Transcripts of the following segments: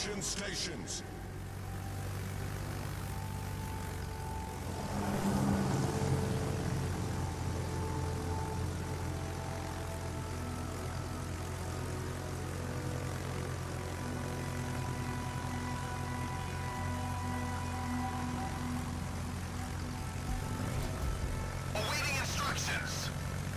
Attention stations. Awaiting instructions.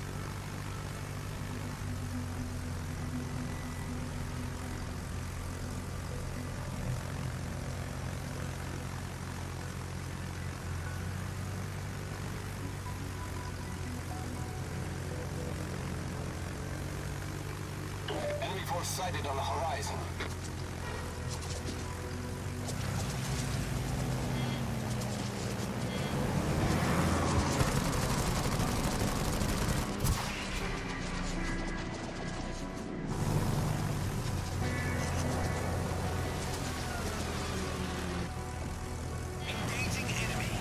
Enemy force sighted on the horizon. Engaging enemy.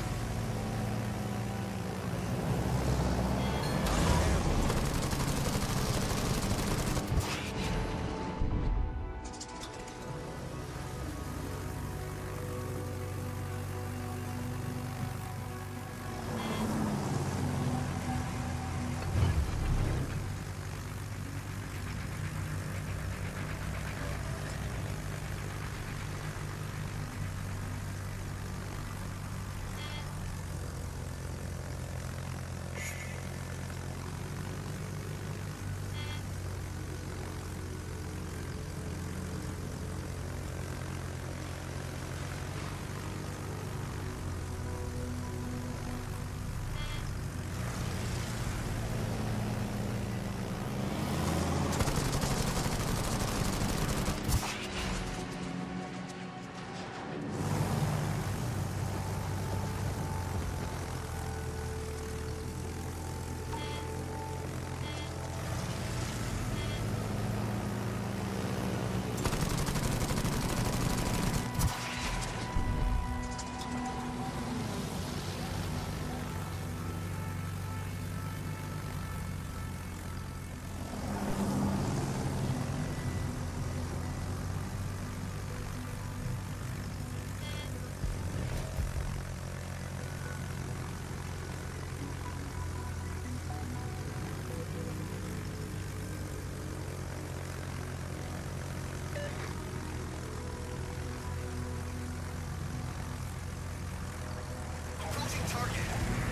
Approaching target.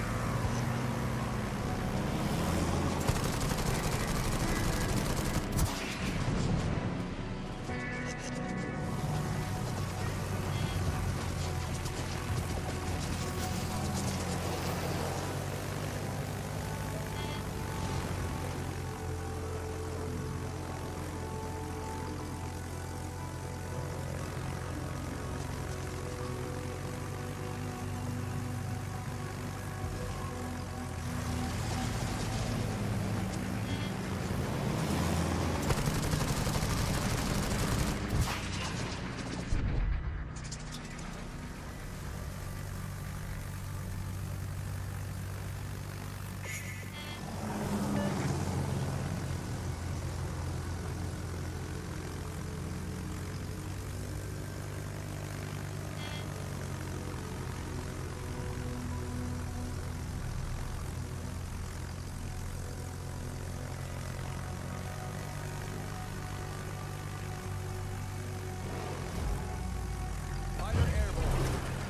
Fighter airborne.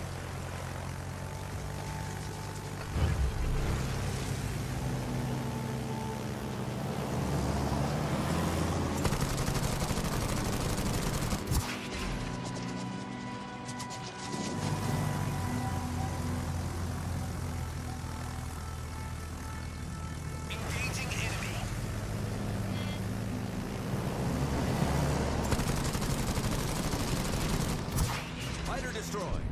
Engaging enemy. Fighter destroyed.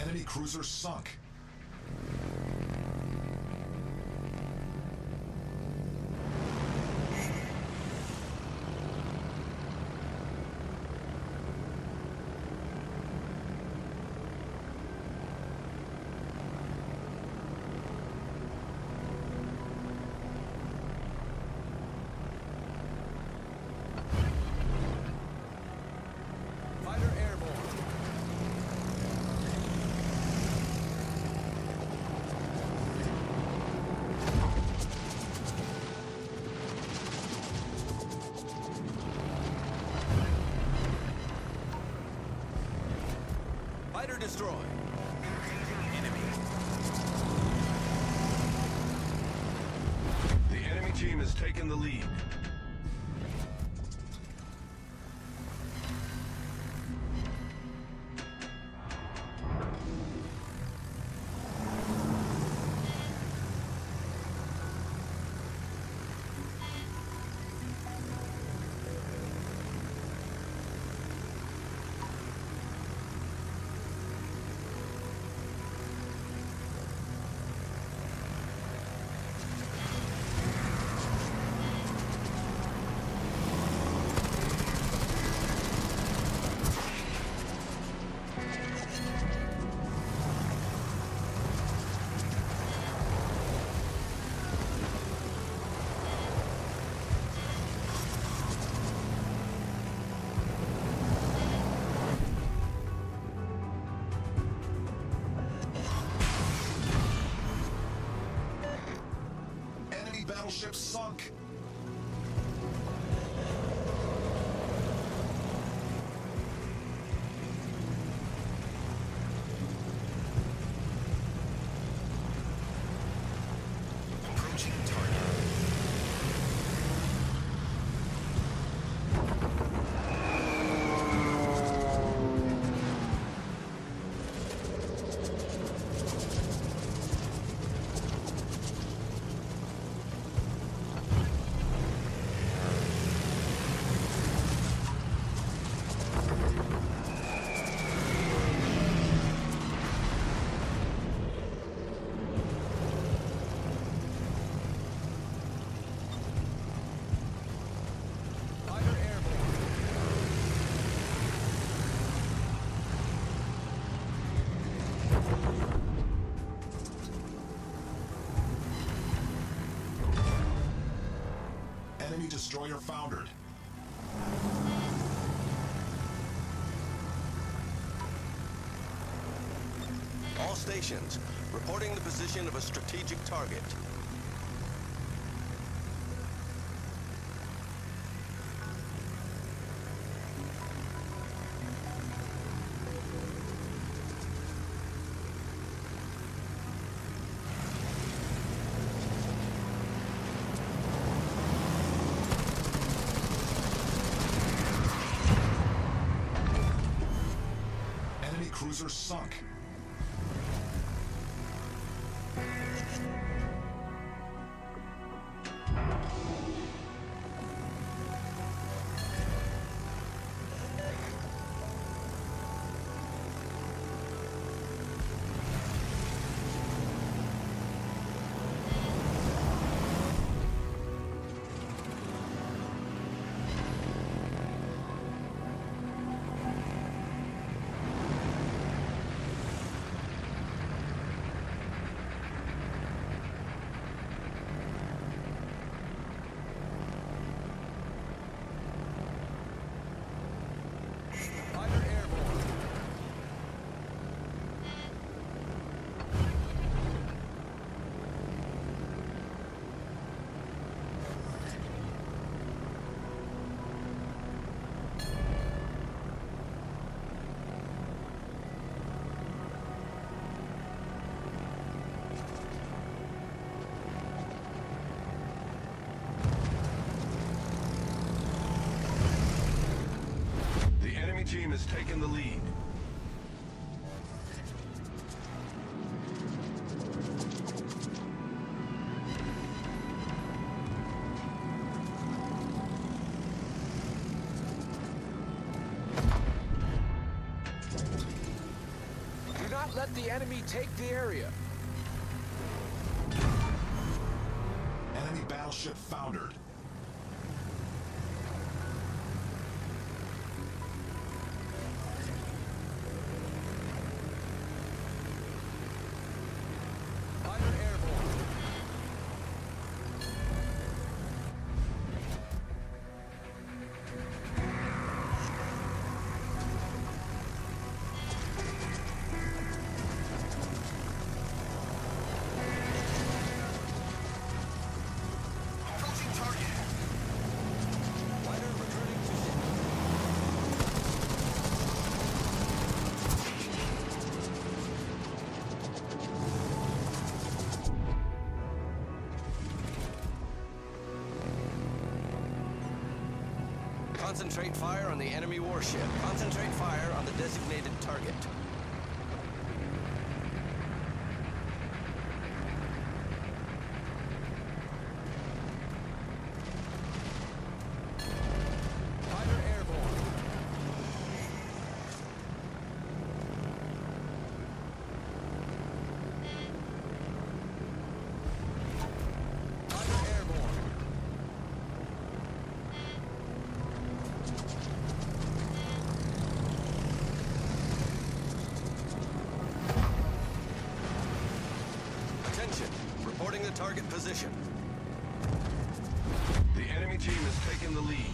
Enemy cruiser sunk. Fighter airborne. Fighter destroyed. Enemy. The enemy team has taken the lead. Enemy battleship sunk. Approaching target. Fighter airborne. Enemy destroyer foundered. All stations, reporting the position of a strategic target. Enemy cruiser sunk. Fighter airborne. The enemy team has taken the lead. not let the enemy take the area. Enemy battleship foundered. Fighter airborne. Approaching target. Fighter returning to ship. Concentrate fire on the enemy warship. Concentrate fire on the designated target. Fighter airborne. Fighter airborne. Attention. Reporting the target position. The enemy team has taken the lead.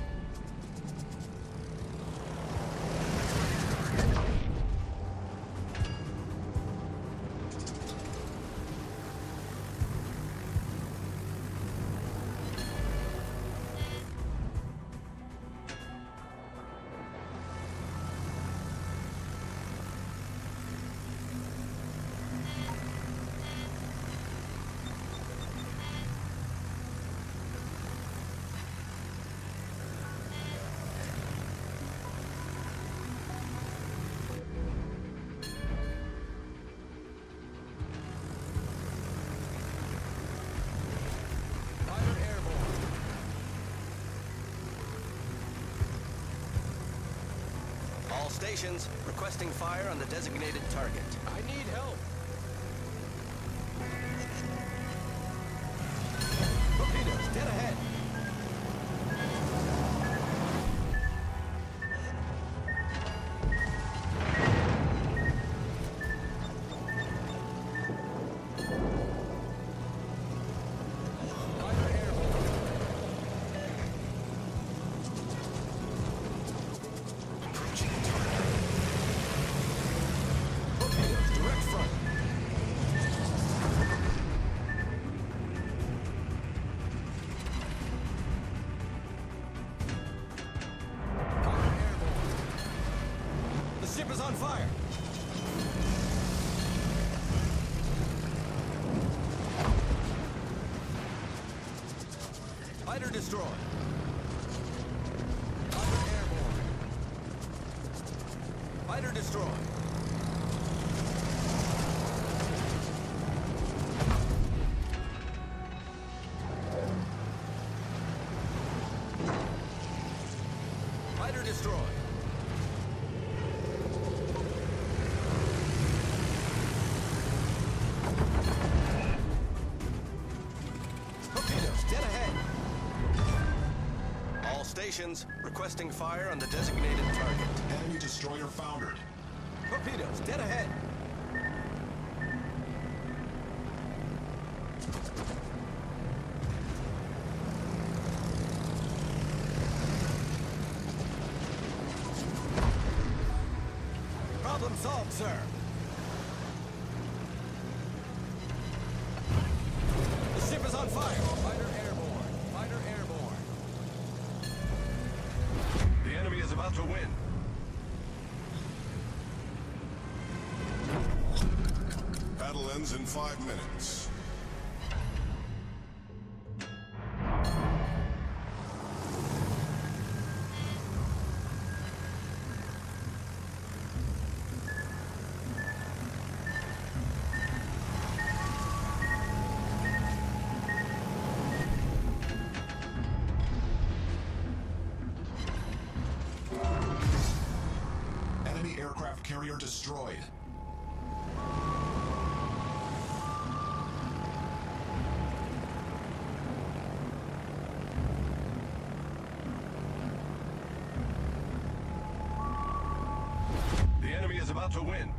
Fighter airborne. All stations requesting fire on the designated target. I need help. Torpedoes, dead ahead. Fighter airborne. Approaching target. Torpedoes, direct front. Fighter airborne. The ship is on fire. Fighter destroyed. Fighter airborne. Fighter destroyed. Fighter destroyed. Torpedoes, dead ahead. All stations requesting fire on the designated target. Enemy destroyer foundered. Torpedoes, dead ahead. Problem solved, sir. The ship is on fire. Fighter airborne. Fighter airborne. The enemy is about to win. Battle ends in 5 minutes. Enemy aircraft carrier destroyed. about to win.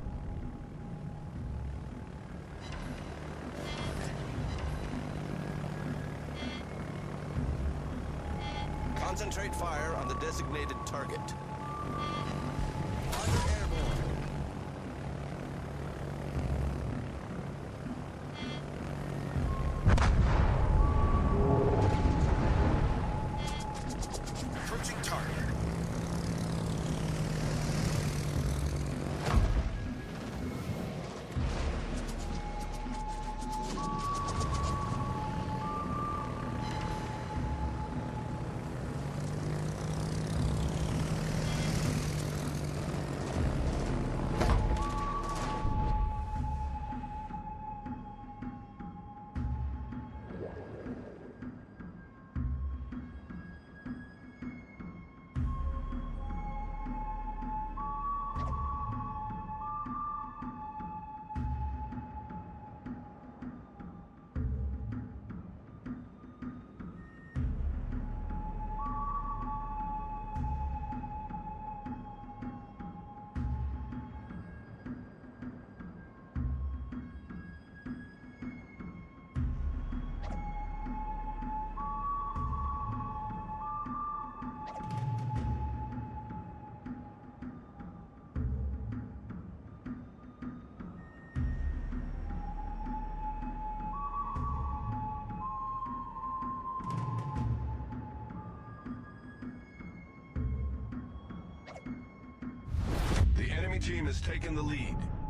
Concentrate fire on the designated target. Fighter airborne. Approaching target. The enemy team has taken the lead.